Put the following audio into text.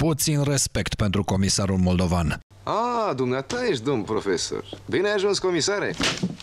puțin respect pentru comisarul moldovan. Dumneata ești domn profesor. Bine ai ajuns, comisare.